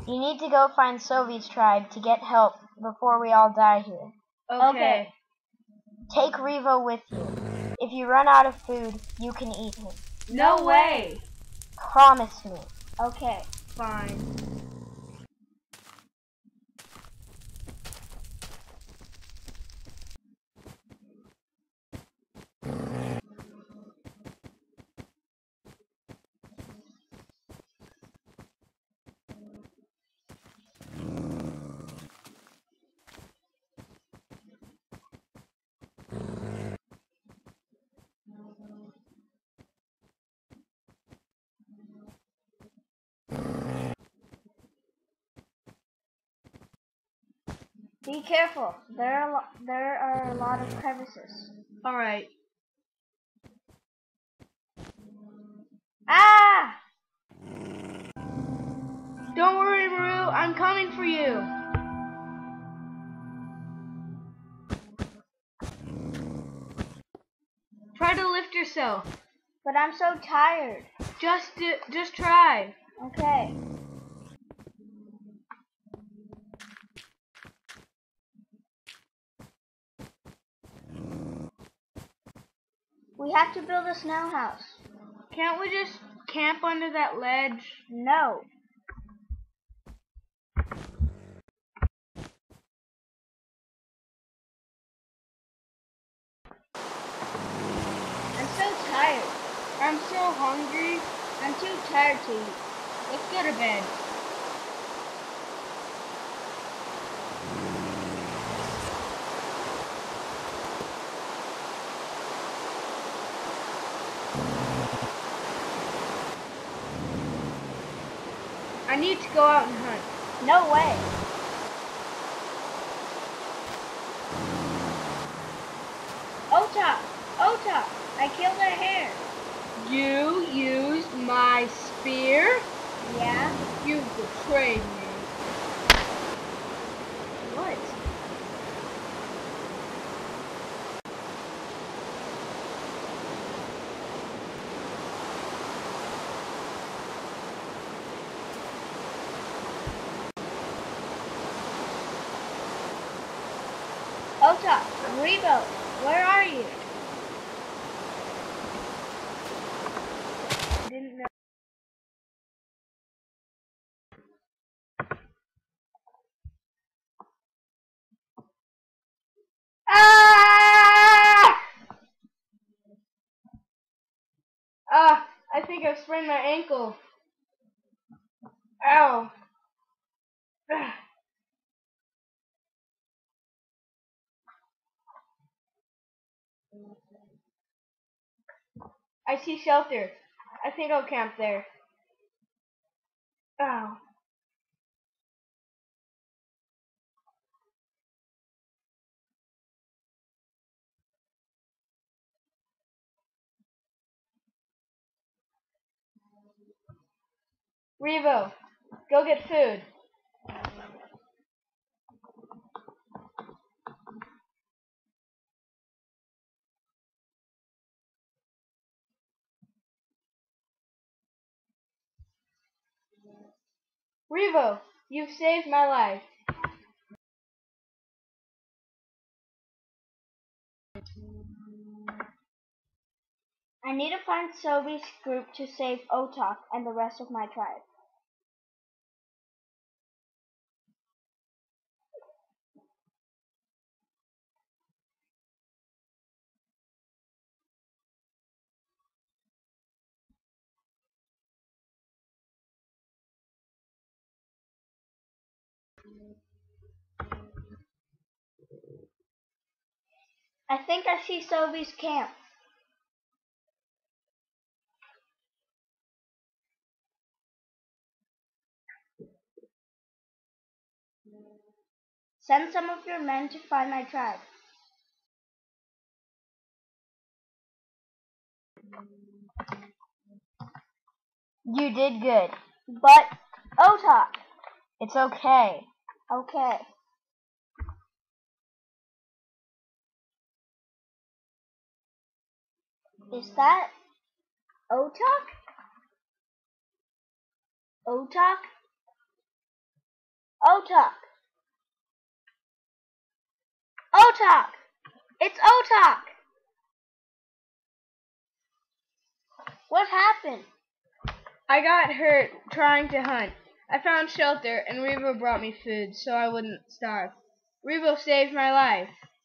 You need to go find Sylvie's tribe to get help before we all die here. Okay. Take Revo with you. If you run out of food, you can eat him. No way. Promise me. Okay, fine. Be careful. There are a lot of crevices. All right. Ah! Don't worry, Maroo. I'm coming for you. Try to lift yourself. But I'm so tired. Just try. Okay. We have to build a snow house. Can't we just camp under that ledge? No. I'm so tired. I'm so hungry. I'm too tired to eat. Let's go to bed. I need to go out and hunt. No way. Ota! Ota! I killed a hare. You used my spear? Yeah? You betrayed me. What? Ota! Revo! Where are you? I didn't know. Ah! I think I've sprained my ankle. Ow. I see shelter. I think I'll camp there. Ow. Revo, go get food. Revo, you've saved my life. I need to find Sobi's group to save Otak and the rest of my tribe. I think I see Sobi's camp. Send some of your men to find my tribe. You did good. But, Otak! It's okay. Okay. Is that Otak? Otak? Otak! Otak! It's Otak! What happened? I got hurt trying to hunt. I found shelter, and Revo brought me food so I wouldn't starve. Revo saved my life.